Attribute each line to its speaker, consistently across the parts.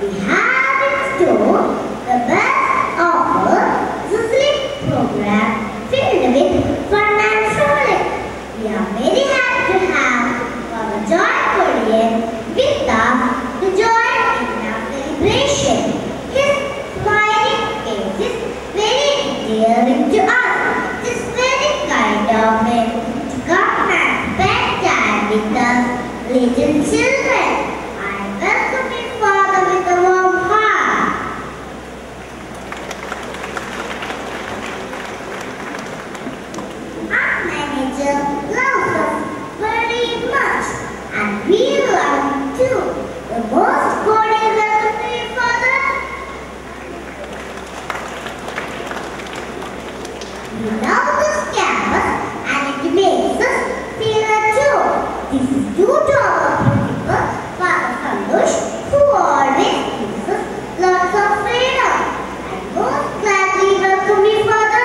Speaker 1: We have in store the best offer, the sleep program filled with fun and frolic. We are very happy to have our Joy Korean with us to join in our celebration. His smiling face is very endearing to us. It is very kind of him to come and spend time with us, little children. I welcome his father with a warm heart. Our manager loves us very much, and we love him too. The most cordial welcome to you, father. We love this campus, and it makes us feel at home. This is due to our principal, Father Santosh, who always gives us lots of freedom. I most gladly welcome you, Father.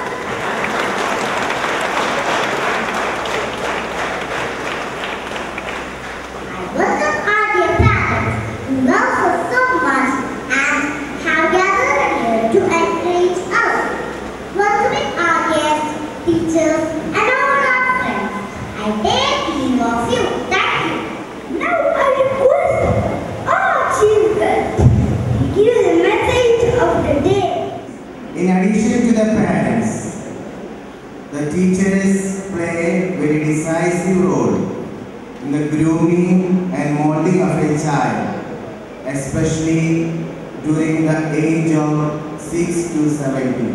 Speaker 1: I welcome our dear parents who love us so much and have gathered here to encourage us. Welcoming our guests, teachers, and all our friends. I take leave of you. Thank you. Now I request our children to give the message of the day.
Speaker 2: In addition to the parents, the teachers play a very decisive role in the grooming and molding of a child, especially during the age of 6 to 17.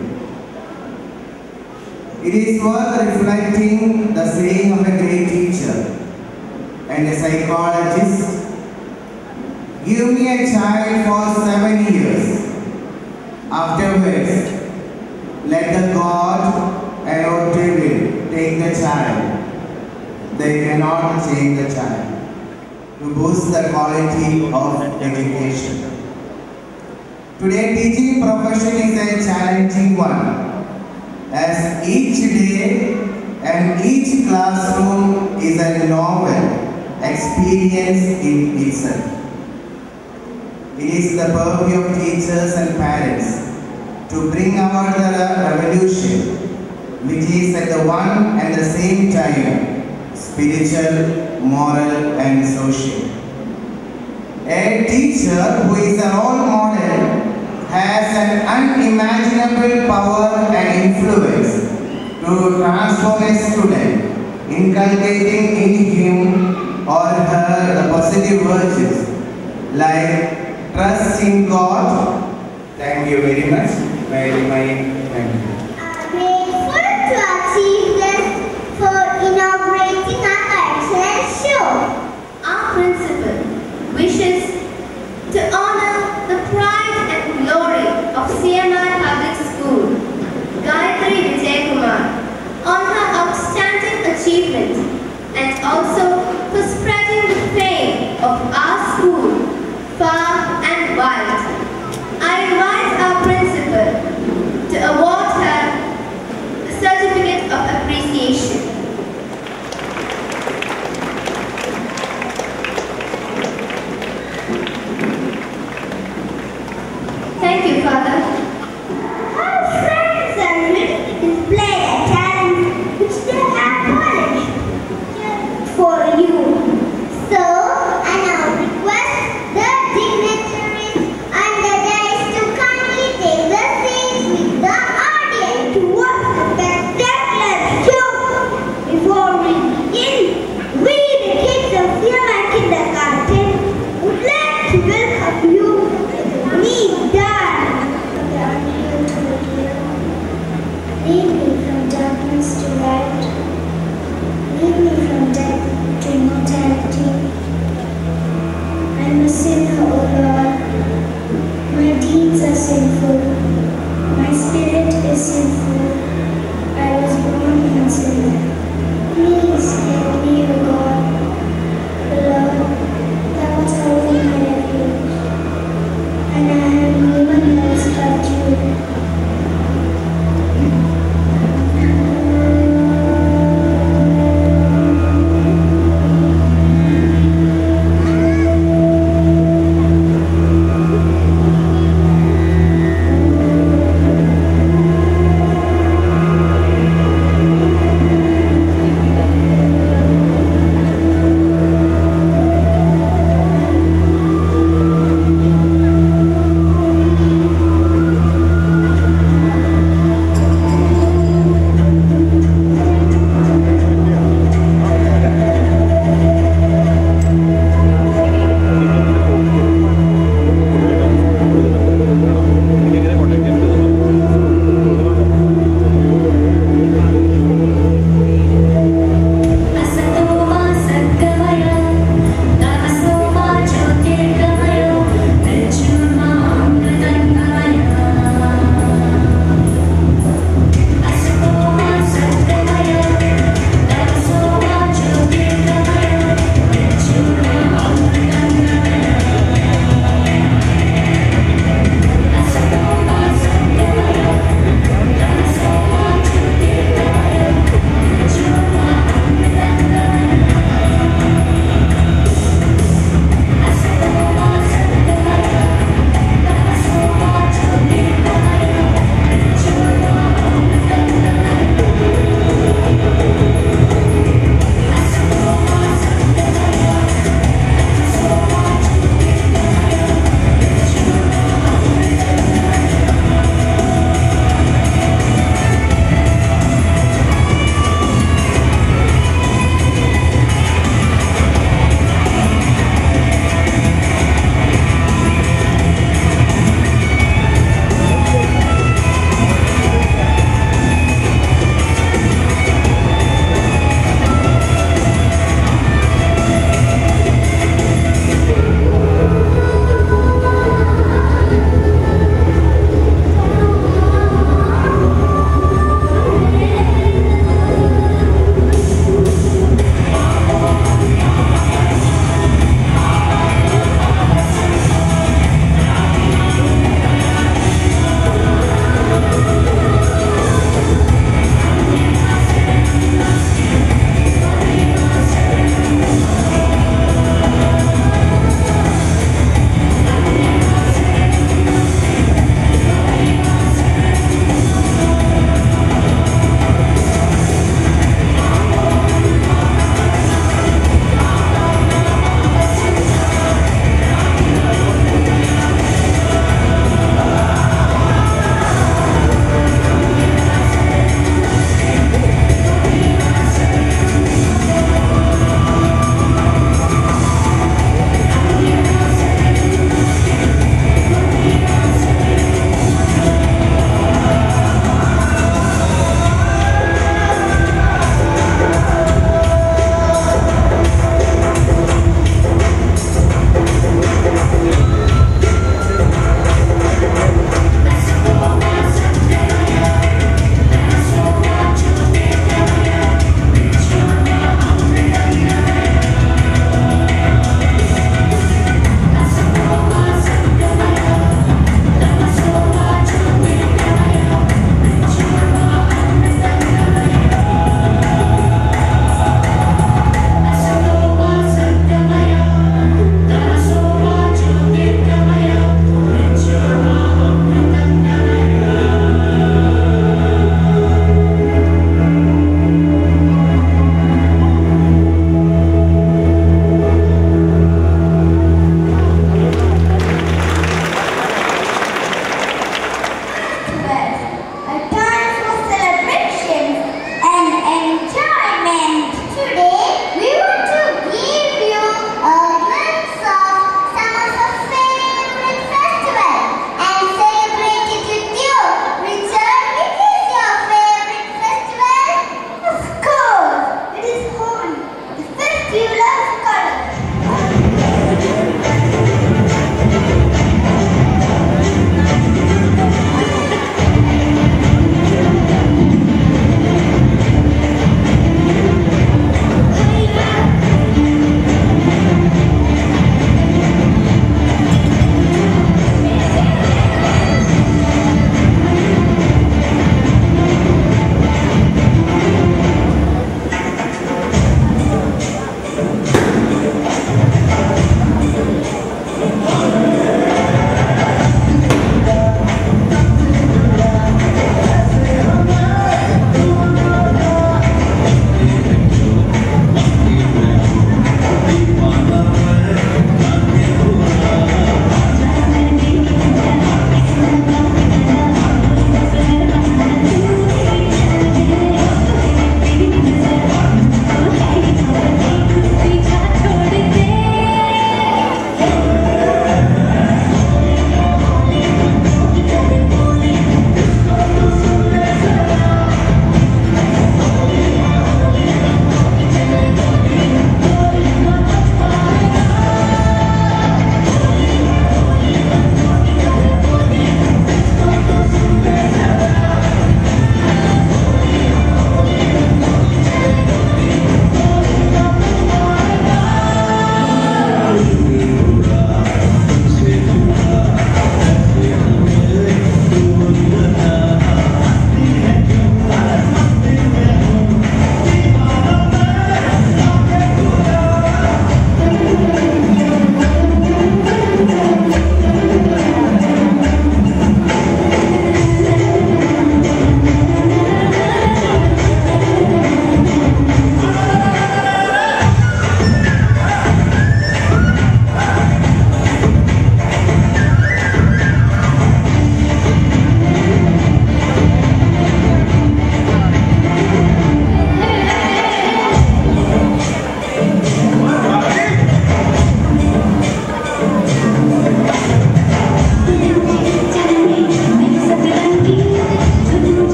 Speaker 2: It is worth reflecting the saying of a great teacher and a psychologist: give me a child for 7 years. Afterwards, let the God and our devil take the child. They cannot change the child. To boost the quality of education. Today, teaching profession is a challenging one, as each day and each classroom is a novel experience in itself. It is the purview of teachers and parents to bring about the revolution, which is at the one and the same time spiritual, moral, and social. A teacher who is a role model has an unimaginable power and influence to transform a student, inculcating in him or her the positive virtues like trust in God. Thank you very much. Thank you.
Speaker 1: Grateful to our chief guest for inaugurating our excellent show.
Speaker 3: Our principal wishes to honor the pride and glory of CMI Public School, Gayatri Vijayakumar, on her outstanding achievement and also for spreading the fame of our school far and wide. I invite our principal to award
Speaker 1: curriculum